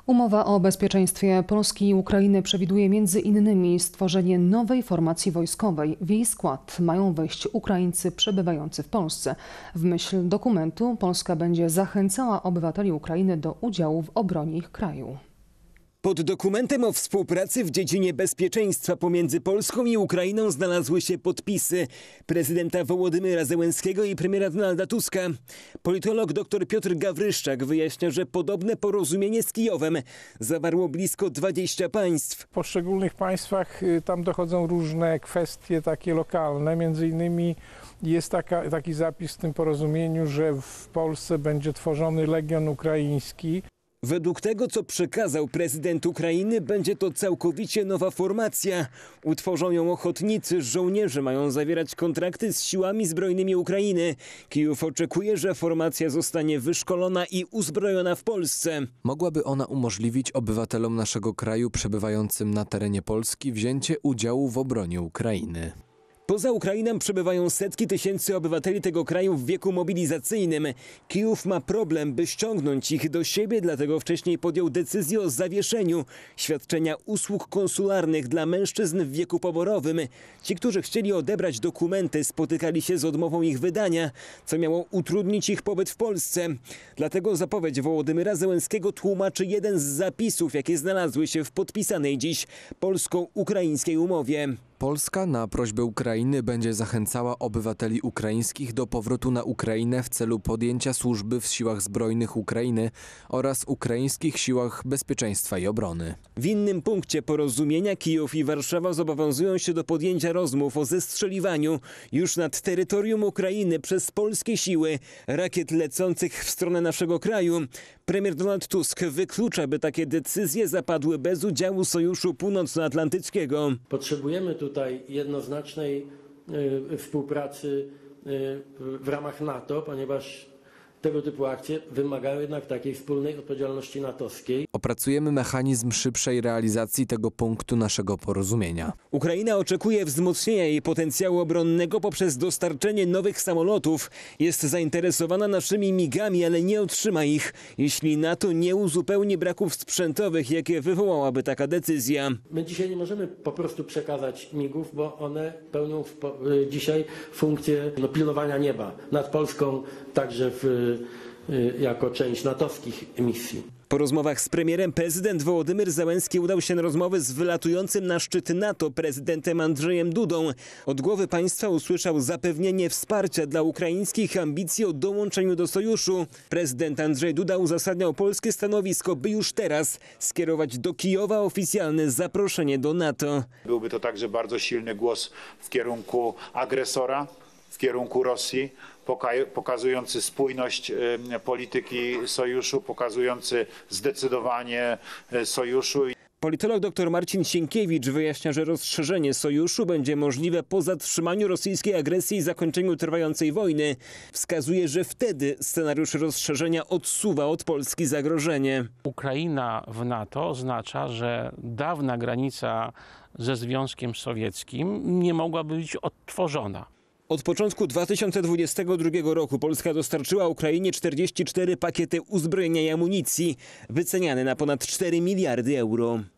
Umowa o bezpieczeństwie Polski i Ukrainy przewiduje m.in. stworzenie nowej formacji wojskowej. W jej skład mają wejść Ukraińcy przebywający w Polsce. W myśl dokumentu Polska będzie zachęcała obywateli Ukrainy do udziału w obronie ich kraju. Pod dokumentem o współpracy w dziedzinie bezpieczeństwa pomiędzy Polską i Ukrainą znalazły się podpisy prezydenta Wołodymyra Zełenskiego i premiera Donalda Tuska. Politolog dr Piotr Gawryszczak wyjaśnia, że podobne porozumienie z Kijowem zawarło blisko 20 państw. W poszczególnych państwach tam dochodzą różne kwestie takie lokalne, między innymi jest taki zapis w tym porozumieniu, że w Polsce będzie tworzony Legion Ukraiński. Według tego, co przekazał prezydent Ukrainy, będzie to całkowicie nowa formacja. Utworzą ją ochotnicy, żołnierze mają zawierać kontrakty z siłami zbrojnymi Ukrainy. Kijów oczekuje, że formacja zostanie wyszkolona i uzbrojona w Polsce. Mogłaby ona umożliwić obywatelom naszego kraju przebywającym na terenie Polski wzięcie udziału w obronie Ukrainy. Poza Ukrainą przebywają setki tysięcy obywateli tego kraju w wieku mobilizacyjnym. Kijów ma problem, by ściągnąć ich do siebie, dlatego wcześniej podjął decyzję o zawieszeniu świadczenia usług konsularnych dla mężczyzn w wieku poborowym. Ci, którzy chcieli odebrać dokumenty, spotykali się z odmową ich wydania, co miało utrudnić ich pobyt w Polsce. Dlatego zapowiedź Wołodymyra Zełenskiego tłumaczy jeden z zapisów, jakie znalazły się w podpisanej dziś polsko-ukraińskiej umowie. Polska na prośbę Ukrainy będzie zachęcała obywateli ukraińskich do powrotu na Ukrainę w celu podjęcia służby w siłach zbrojnych Ukrainy oraz ukraińskich siłach bezpieczeństwa i obrony. W innym punkcie porozumienia Kijów i Warszawa zobowiązują się do podjęcia rozmów o zestrzeliwaniu już nad terytorium Ukrainy przez polskie siły rakiet lecących w stronę naszego kraju. Premier Donald Tusk wyklucza, by takie decyzje zapadły bez udziału Sojuszu Północnoatlantyckiego. Potrzebujemy tutaj jednoznacznej współpracy w ramach NATO, ponieważ tego typu akcje wymagają jednak takiej wspólnej odpowiedzialności natowskiej. Opracujemy mechanizm szybszej realizacji tego punktu naszego porozumienia. Ukraina oczekuje wzmocnienia jej potencjału obronnego poprzez dostarczenie nowych samolotów. Jest zainteresowana naszymi migami, ale nie otrzyma ich, jeśli NATO nie uzupełni braków sprzętowych, jakie wywołałaby taka decyzja. My dzisiaj nie możemy po prostu przekazać migów, bo one pełnią dzisiaj funkcję pilnowania nieba nad Polską, także jako część natowskich misji. Po rozmowach z premierem prezydent Wołodymyr Zełenski udał się na rozmowy z wylatującym na szczyt NATO prezydentem Andrzejem Dudą. Od głowy państwa usłyszał zapewnienie wsparcia dla ukraińskich ambicji o dołączeniu do sojuszu. Prezydent Andrzej Duda uzasadniał polskie stanowisko, by już teraz skierować do Kijowa oficjalne zaproszenie do NATO. Byłby to także bardzo silny głos w kierunku agresora, w kierunku Rosji, pokazujący spójność polityki sojuszu, pokazujący zdecydowanie sojuszu. Politolog dr Marcin Sienkiewicz wyjaśnia, że rozszerzenie sojuszu będzie możliwe po zatrzymaniu rosyjskiej agresji i zakończeniu trwającej wojny. Wskazuje, że wtedy scenariusz rozszerzenia odsuwa od Polski zagrożenie. Ukraina w NATO oznacza, że dawna granica ze Związkiem Sowieckim nie mogłaby być odtworzona. Od początku 2022 roku Polska dostarczyła Ukrainie 44 pakiety uzbrojenia i amunicji, wyceniane na ponad 4 miliardy euro.